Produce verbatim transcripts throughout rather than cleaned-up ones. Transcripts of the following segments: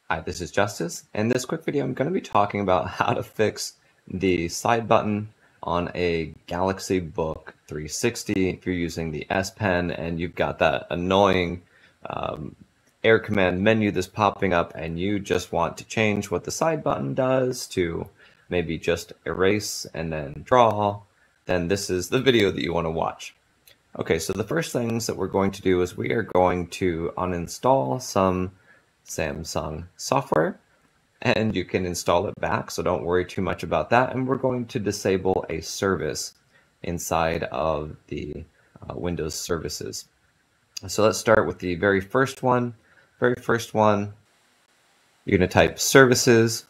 Hi, this is Justice. In this quick video, I'm going to be talking about how to fix the side button on a Galaxy Book three sixty if you're using the S Pen and you've got that annoying um, air command menu that's popping up and you just want to change what the side button does to maybe just erase and then draw, then this is the video that you want to watch. Okay, so the first things that we're going to do is we are going to uninstall some Samsung software, and you can install it back, so don't worry too much about that. And we're going to disable a service inside of the uh, Windows services. So let's start with the very first one. Very first one, you're going to type services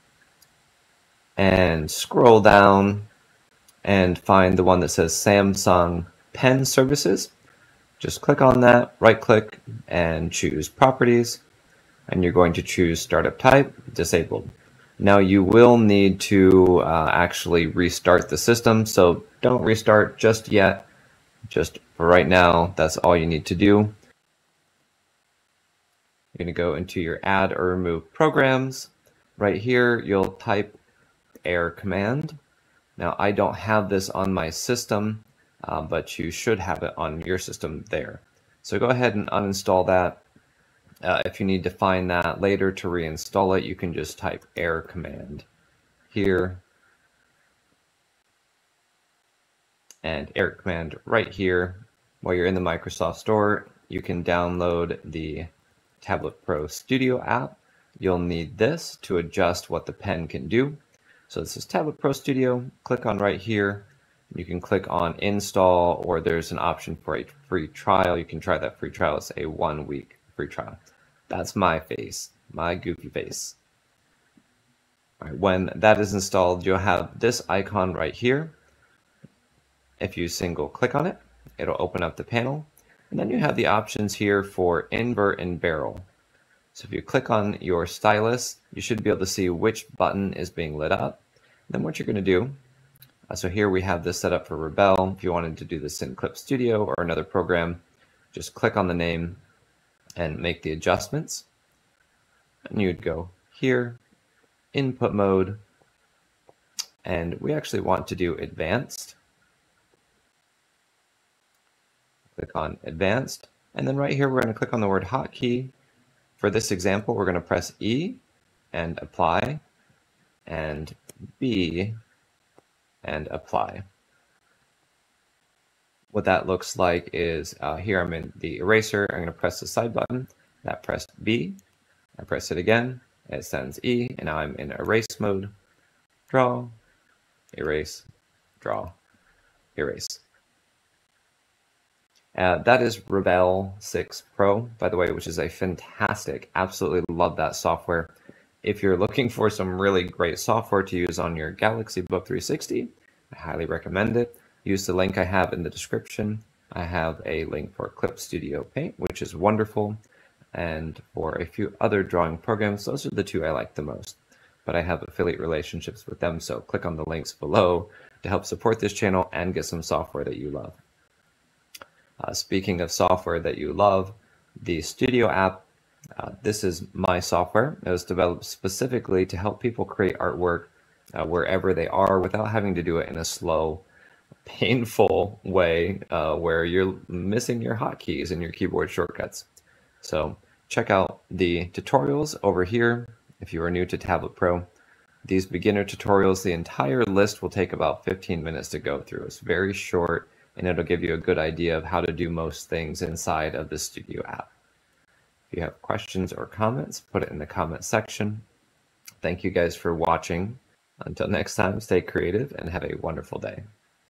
and scroll down and find the one that says Samsung Pen Services. Just click on that, right click, and choose Properties. And you're going to choose Startup Type, Disabled. Now you will need to uh, actually restart the system, so don't restart just yet. Just for right now, that's all you need to do. You're going to go into your Add or Remove Programs. Right here, you'll type Air Command. Now I don't have this on my system, uh, but you should have it on your system there. So go ahead and uninstall that. Uh, if you need to find that later to reinstall it, you can just type air command here and air command right here. While you're in the Microsoft Store, you can download the Tablet Pro Studio app. You'll need this to adjust what the pen can do. So this is Tablet Pro Studio. Click on right here. You can click on install, or there's an option for a free trial. You can try that free trial. It's a one week free trial. That's my face, my goofy face. All right, when that is installed, you'll have this icon right here. If you single click on it, it'll open up the panel. And then you have the options here for invert and barrel. So if you click on your stylus, you should be able to see which button is being lit up. And then what you're going to do, uh, so here we have this set up for Rebel. If you wanted to do this in Clip Studio or another program, just click on the name and make the adjustments. And you'd go here, input mode, and we actually want to do advanced. Click on advanced, and then right here we're going to click on the word hotkey. For this example, we're going to press E and apply, and B and apply. What that looks like is uh, here I'm in the eraser. I'm going to press the side button. That pressed B. I press it again. It sends E, and now I'm in erase mode. Draw, erase, draw, erase. Uh, that is Rebel six Pro, by the way, which is a fantastic, absolutely love that software. If you're looking for some really great software to use on your Galaxy Book three sixty, I highly recommend it. Use the link I have in the description. I have a link for Clip Studio Paint, which is wonderful, and for a few other drawing programs. Those are the two I like the most, but I have affiliate relationships with them, so click on the links below to help support this channel and get some software that you love. Uh, speaking of software that you love, the Studio app, uh, this is my software. It was developed specifically to help people create artwork uh, wherever they are without having to do it in a slow, painful way uh, where you're missing your hotkeys and your keyboard shortcuts. So check out the tutorials over here if you are new to Tablet Pro. These beginner tutorials, the entire list will take about fifteen minutes to go through. It's very short, and it'll give you a good idea of how to do most things inside of the Studio app. If you have questions or comments, put it in the comment section. Thank you guys for watching. Until next time, stay creative and have a wonderful day.